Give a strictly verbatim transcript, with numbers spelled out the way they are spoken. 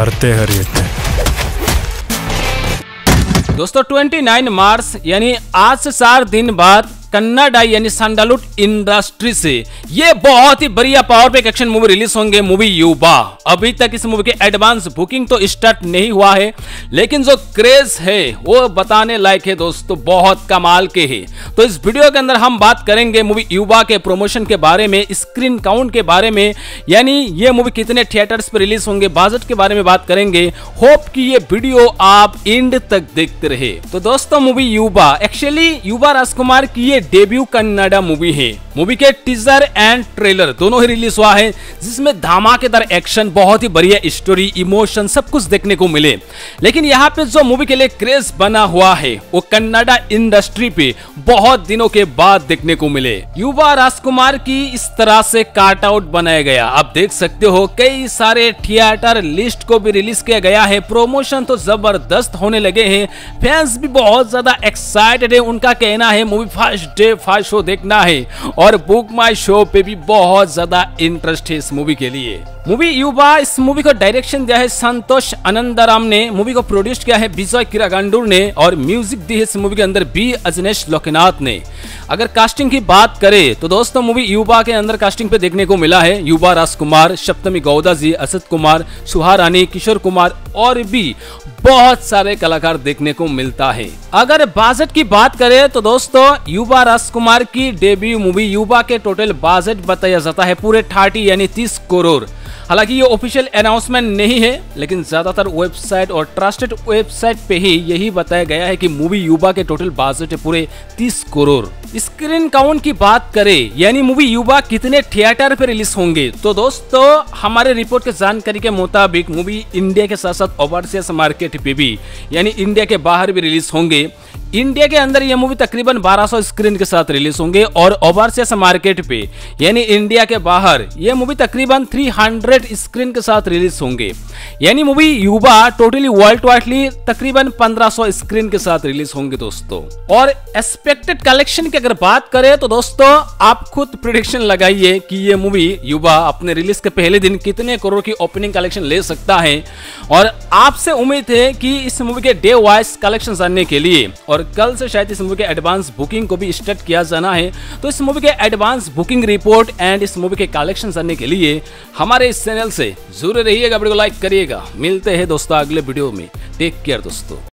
मरते हैं रहते हैं। दोस्तों उनतीस मार्च यानी आज से चार दिन बाद कन्नाडा यानी सैंडलवुड इंडस्ट्री से ये बहुत ही बढ़िया power pack action movie release होंगे, मूवी युवा। अभी तक इस मूवी के एडवांस बुकिंग तो स्टार्ट नहीं हुआ है, लेकिन जो क्रेज है वो बताने लायक है दोस्तों, बहुत कमाल के है। तो इस वीडियो के अंदर हम बात करेंगे मूवी युवा के प्रमोशन के बारे में, स्क्रीन काउंट के बारे में, यानी ये मूवी कितने थिएटर्स पर रिलीज होंगे, बजट के बारे में बात करेंगे। होप कि ये वीडियो आप एंड तक देखते रहे। तो दोस्तों मूवी युवा, एक्चुअली युवा राजकुमार की डेब्यू कन्नाडा मूवी है। मूवी के टीजर एंड ट्रेलर दोनों ही रिलीज हुआ है, जिसमें धमाकेदार एक्शन, बहुत ही बढ़िया स्टोरी, इमोशन सब कुछ देखने को मिले। लेकिन यहाँ पे जो मूवी के लिए क्रेज बना हुआ है वो कन्नाडा इंडस्ट्री पे बहुत दिनों के बाद देखने को मिले। युवा राजकुमार की इस तरह से काट आउट बनाया गया, आप देख सकते हो कई सारे थिएटर लिस्ट को भी रिलीज किया गया है। प्रमोशन तो जबरदस्त होने लगे हैं, फैंस भी बहुत ज्यादा एक्साइटेड है। उनका कहना है movie first day first show देखना है, और बुक माई शो पे भी बहुत ज्यादा इंटरेस्ट है इस मूवी के लिए। मूवी युवा, इस मूवी को डायरेक्शन दिया है संतोष आनंदराम ने, मूवी को प्रोड्यूस किया है विजय किरागंडूर ने, और म्यूजिक दी है इस मूवी के अंदर बी अजनेश लोकनाथ ने। अगर कास्टिंग की बात करें तो दोस्तों मूवी युवा के अंदर कास्टिंग पे देखने को मिला है युवा राजकुमार, सप्तमी गौदा जी, असद कुमार, सुहा रानी, किशोर कुमार और भी बहुत सारे कलाकार देखने को मिलता है। अगर बजट की बात करें तो दोस्तों युवा राजकुमार की डेब्यू मूवी युवा के टोटल बजट बताया जाता है पूरे तीस यानी तीस करोड़। हालांकि ये ऑफिशियल अनाउंसमेंट नहीं है, लेकिन ज्यादातर वेबसाइट और ट्रस्टेड वेबसाइट पे ही यही बताया गया है कि मूवी युवा के टोटल बजट है पूरे तीस करोड़। स्क्रीन काउंट की बात करें यानी मूवी युवा कितने थिएटर पे रिलीज होंगे, तो दोस्तों हमारे रिपोर्ट के जानकारी के मुताबिक मूवी इंडिया के साथ साथ ओवरसीज मार्केट पे भी यानी इंडिया के बाहर भी रिलीज होंगे। इंडिया के अंदर यह मूवी तकरीबन बारह सौ स्क्रीन के साथ रिलीज होंगे, और ओवरसीज मार्केट पे यानी इंडिया के बाहर यह मूवी तकरीबन तीन सौ स्क्रीन के साथ रिलीज होंगे। यानी मूवी युवा टोटली वर्ल्ड वाइडली तकरीबन पंद्रह सौ स्क्रीन के साथ रिलीज होंगे दोस्तों। और एक्सपेक्टेड कलेक्शन की अगर बात करें तो दोस्तों आप खुद प्रेडिक्शन लगाइए कि ये मूवी युवा अपने रिलीज के पहले दिन कितने करोड़ की ओपनिंग कलेक्शन ले सकता है। और आपसे उम्मीद है कि इस मूवी के डे वाइज कलेक्शन जानने के लिए, और कल से शायद इस मूवी के एडवांस बुकिंग को भी स्टार्ट किया जाना है, तो इस मूवी के एडवांस बुकिंग रिपोर्ट एंड इस मूवी के कलेक्शन जानने के लिए हमारे इस चैनल से जुड़े रहिएगा, वीडियो को लाइक करिएगा। मिलते हैं दोस्तों अगले वीडियो में, टेक केयर दोस्तों।